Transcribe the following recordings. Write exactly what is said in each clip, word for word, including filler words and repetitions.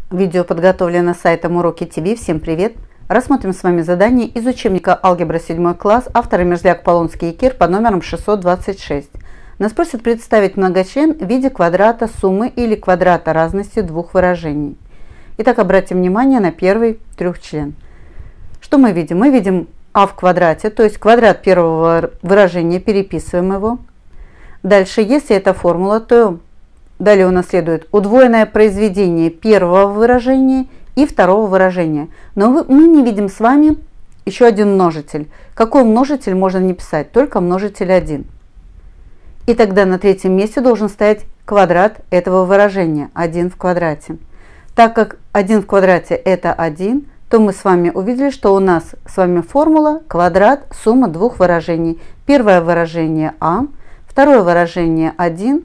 Видео подготовлено сайтом Уроки ТВ. Всем привет! Рассмотрим с вами задание из учебника «Алгебра седьмой класс», авторы Мерзляк, Полонский и Кир под номером шестьсот двадцать шесть. Нас просят представить многочлен в виде квадрата суммы или квадрата разности двух выражений. Итак, обратим внимание на первый трехчлен. Что мы видим? Мы видим а в квадрате, то есть квадрат первого выражения, переписываем его. Дальше, если это формула, то далее у нас следует удвоенное произведение первого выражения и второго выражения. Но мы не видим с вами еще один множитель. Какой множитель можно не писать? Только множитель один. И тогда на третьем месте должен стоять квадрат этого выражения, один в квадрате. Так как один в квадрате это один, то мы с вами увидели, что у нас с вами формула квадрат сумма двух выражений. Первое выражение а, второе выражение один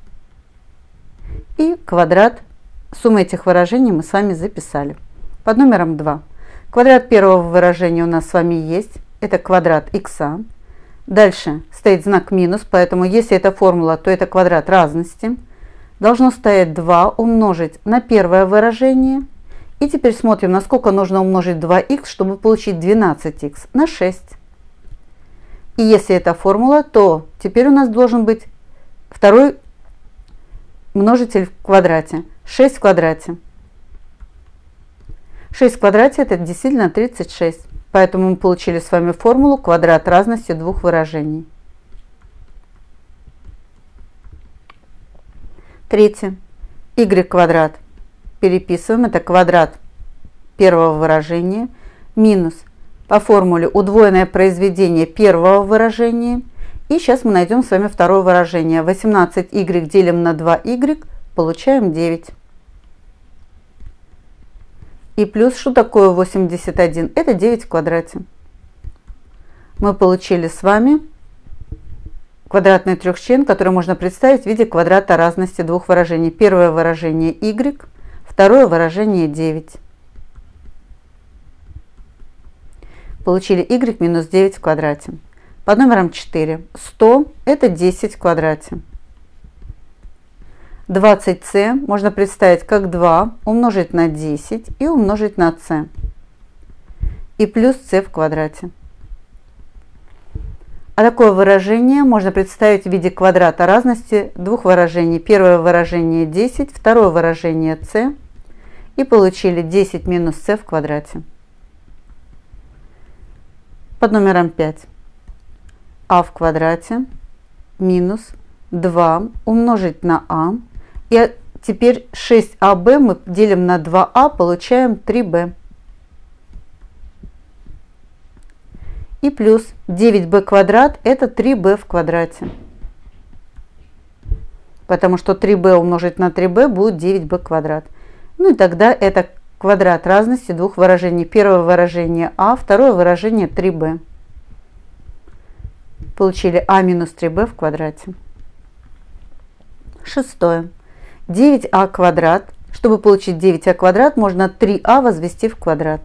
и квадрат суммы этих выражений мы с вами записали. Под номером два. Квадрат первого выражения у нас с вами есть. Это квадрат х. Дальше стоит знак минус, поэтому если это формула, то это квадрат разности. Должно стоять два умножить на первое выражение. И теперь смотрим, насколько нужно умножить два х, чтобы получить двенадцать х на шесть. И если это формула, то теперь у нас должен быть второй множитель в квадрате. шесть в квадрате. шесть в квадрате это действительно тридцать шесть. Поэтому мы получили с вами формулу квадрат разности двух выражений. Третье. Y квадрат. Переписываем. Это квадрат первого выражения минус по формуле удвоенное произведение первого выражения. И сейчас мы найдем с вами второе выражение. восемнадцать y делим на два y, получаем девять. И плюс, что такое восемьдесят один? Это девять в квадрате. Мы получили с вами квадратный трехчлен, который можно представить в виде квадрата разности двух выражений. Первое выражение y, второе выражение девять. Получили y минус девять в квадрате. Под номером четыре. сто это десять в квадрате. двадцать c можно представить как два умножить на десять и умножить на c. И плюс c в квадрате. А такое выражение можно представить в виде квадрата разности двух выражений. Первое выражение десять, второе выражение c. И получили десять минус c в квадрате. Под номером пять. а в квадрате минус два умножить на а. И теперь шесть а бэ мы делим на два а, получаем три бэ. И плюс девять бэ квадрат это три бэ в квадрате. Потому что три бэ умножить на три бэ будет девять бэ квадрат. Ну и тогда это квадрат разности двух выражений. Первое выражение а, второе выражение три бэ. Получили а минус три бэ в квадрате. Шестое. девять а квадрат. Чтобы получить девять а квадрат, можно три а возвести в квадрат.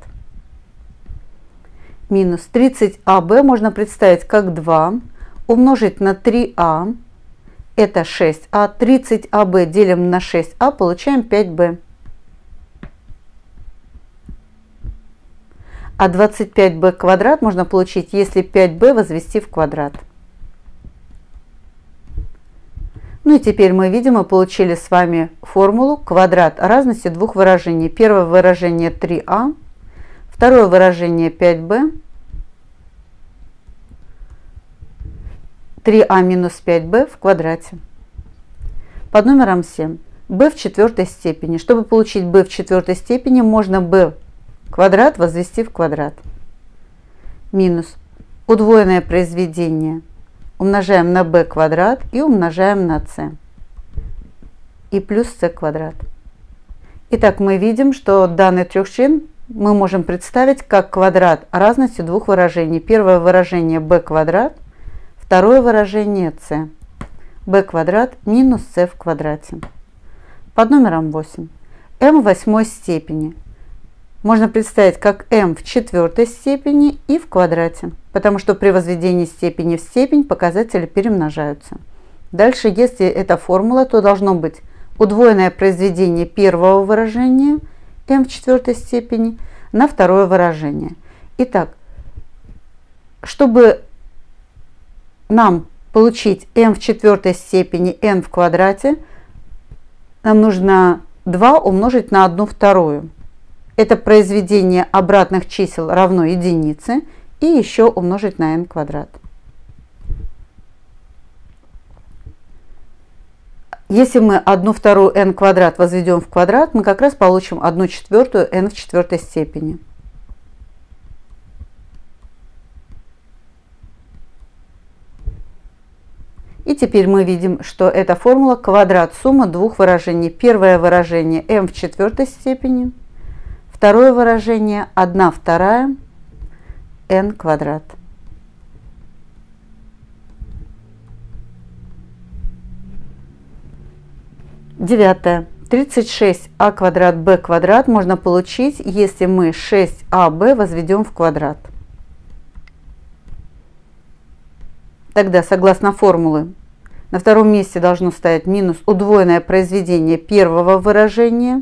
Минус тридцать а бэ можно представить как два умножить на три а. Это шесть а. тридцать а бэ делим на шесть а, получаем пять бэ. А двадцать пять бэ квадрат можно получить, если пять бэ возвести в квадрат. Ну и теперь мы видим, мы получили с вами формулу квадрат разности двух выражений. Первое выражение три а, второе выражение пять бэ, три а минус пять бэ в квадрате. Под номером семь. b в четвертой степени. Чтобы получить b в четвертой степени, можно b квадрат возвести в квадрат. Минус удвоенное произведение. Умножаем на b квадрат и умножаем на c. И плюс c квадрат. Итак, мы видим, что данный трехчлен мы можем представить как квадрат разности двух выражений. Первое выражение b квадрат, второе выражение c. b квадрат минус c в квадрате. Под номером восемь. m в восьмой степени можно представить как m в четвертой степени и в квадрате, потому что при возведении степени в степень показатели перемножаются. Дальше, если это формула, то должно быть удвоенное произведение первого выражения m в четвертой степени на второе выражение. Итак, чтобы нам получить m в четвертой степени n в квадрате, нам нужно два умножить на одну вторую. Это произведение обратных чисел равно единице, и еще умножить на n квадрат. Если мы одну вторую n квадрат возведем в квадрат, мы как раз получим одну четвертую n в четвертой степени. И теперь мы видим, что эта формула квадрат суммы двух выражений. Первое выражение m в четвертой степени, второе выражение одна вторая n квадрат. Девятое. тридцать шесть а квадрат b квадрат можно получить, если мы шесть а бэ возведем в квадрат. Тогда, согласно формулы, на втором месте должно стоять минус удвоенное произведение первого выражения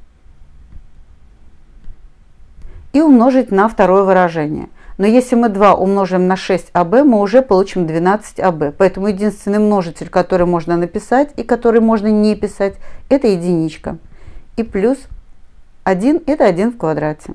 и умножить на второе выражение. Но если мы два умножим на шесть а бэ, мы уже получим двенадцать а бэ. Поэтому единственный множитель, который можно написать и который можно не писать, это единичка. И плюс один – это один в квадрате.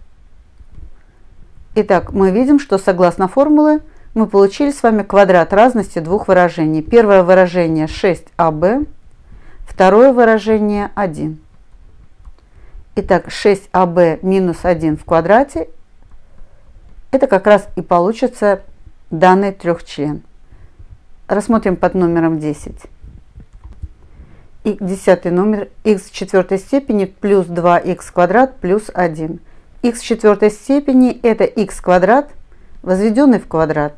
Итак, мы видим, что согласно формуле мы получили с вами квадрат разности двух выражений. Первое выражение шесть а бэ, второе выражение один. Итак, шесть а бэ минус один в квадрате – это как раз и получится данный трехчлен. Рассмотрим под номером десять. И десятый номер х в четвертой степени плюс два х квадрат плюс один. Х в четвертой степени – это х квадрат, возведенный в квадрат,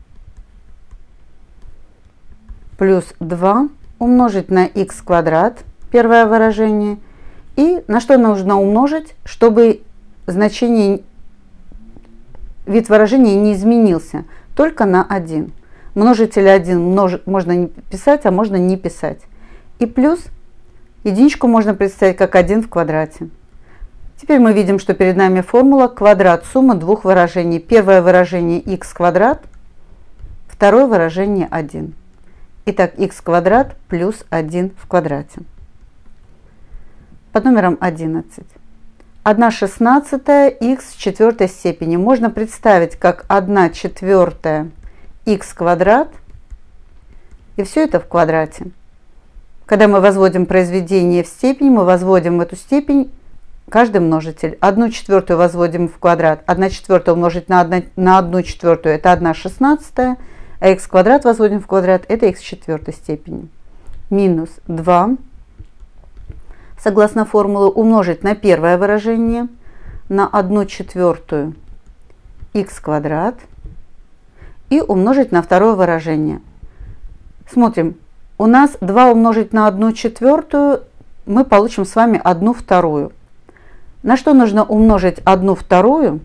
плюс два умножить на х квадрат, первое выражение, и на что нужно умножить, чтобы значение, вид выражения не изменился, только на один. Множитель один множ, можно не писать, а можно не писать. И плюс единичку можно представить как один в квадрате. Теперь мы видим, что перед нами формула квадрат суммы двух выражений. Первое выражение х квадрат, второе выражение один. Итак, х квадрат плюс один в квадрате. Под номером одиннадцать. одна шестнадцатая х в четвертой степени можно представить как одна четвертая х квадрат, и все это в квадрате. Когда мы возводим произведение в степень, мы возводим в эту степень каждый множитель. одну четвертую возводим в квадрат. одна четвертая умножить на одну четвертую – это одна шестнадцатая, а х квадрат возводим в квадрат – это х в четвертой степени. Минус два. Согласно формуле, умножить на первое выражение на одну четвертую х квадрат и умножить на второе выражение. Смотрим, у нас два умножить на одну четвертую, мы получим с вами одну вторую. На что нужно умножить одну вторую,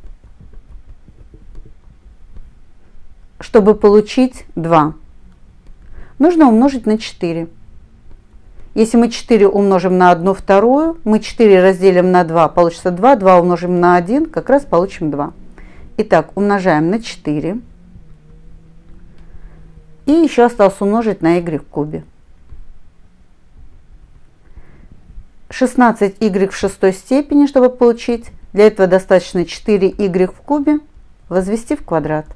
чтобы получить два? Нужно умножить на четыре. Если мы четыре умножим на одну вторую, мы четыре разделим на два, получится два. два умножим на один, как раз получим два. Итак, умножаем на четыре. И еще осталось умножить на y в кубе. шестнадцать y в шестой степени, чтобы получить. Для этого достаточно четыре y в кубе возвести в квадрат.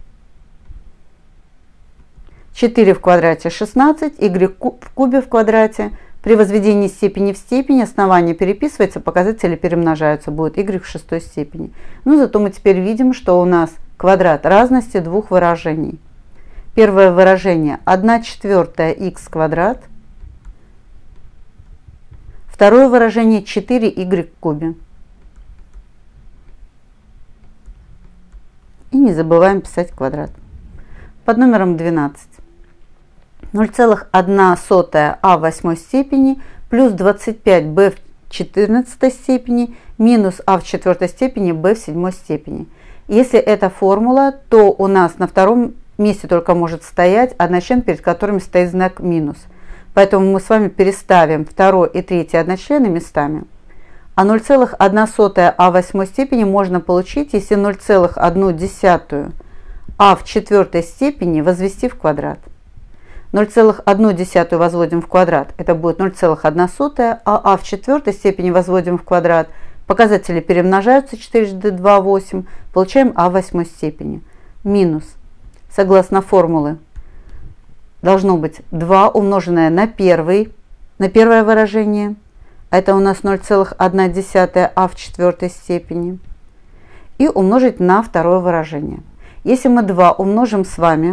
четыре в квадрате шестнадцать, y в кубе в квадрате. При возведении степени в степень основание переписывается, показатели перемножаются, будет y в шестой степени. Но зато мы теперь видим, что у нас квадрат разности двух выражений. Первое выражение одна четвертая х квадрат. Второе выражение четыре y в кубе. И не забываем писать квадрат. Под номером двенадцать. ноль целых одна сотая а в восьмой степени плюс двадцать пять b в четырнадцатой степени минус а в четвертой степени b в седьмой степени. Если это формула, то у нас на втором месте только может стоять одночлен, перед которыми стоит знак минус. Поэтому мы с вами переставим второй и третий одночлены местами. А ноль целых одна сотая а в восьмой степени можно получить, если ноль целых одну десятую а в четвертой степени возвести в квадрат. ноль целых одну десятую возводим в квадрат, это будет ноль целых одна сотая, а а в четвертой степени возводим в квадрат. Показатели перемножаются, четырежды два – восемь, получаем а в восьмой степени. Минус, согласно формулы, должно быть два умноженное на первый, на первое выражение. Это у нас ноль целых одна десятая а в четвертой степени. И умножить на второе выражение. Если мы два умножим с вами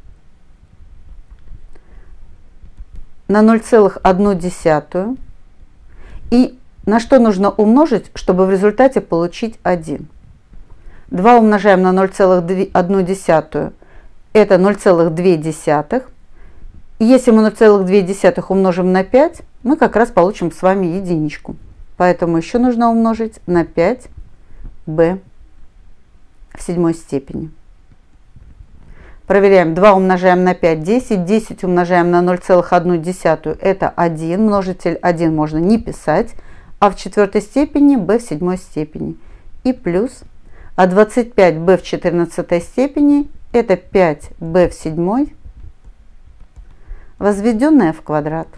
на ноль целых одну десятую, и на что нужно умножить, чтобы в результате получить один? два умножаем на ноль целых одну десятую, это ноль целых две десятых. И если мы ноль целых две десятых умножим на пять, мы как раз получим с вами единичку. Поэтому еще нужно умножить на пять бэ в седьмой степени. Проверяем. два умножаем на пять – десять. десять умножаем на ноль целых одну десятую – это один. Множитель один можно не писать. А в четвертой степени b в седьмой степени. И плюс. А двадцать пять бэ в четырнадцатой степени – это пять бэ в седьмой, возведенное в квадрат.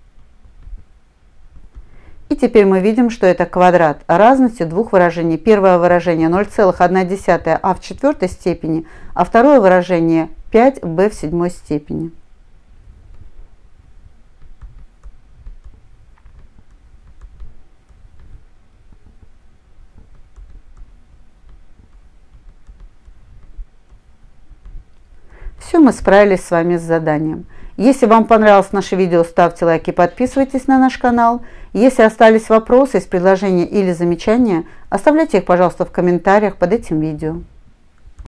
И теперь мы видим, что это квадрат разности двух выражений. Первое выражение ноль целых одна десятая а в четвертой степени, а второе выражение пять бэ в седьмой степени. Все, мы справились с вами с заданием. Если вам понравилось наше видео, ставьте лайк и подписывайтесь на наш канал. Если остались вопросы из предложения или замечания, оставляйте их, пожалуйста, в комментариях под этим видео.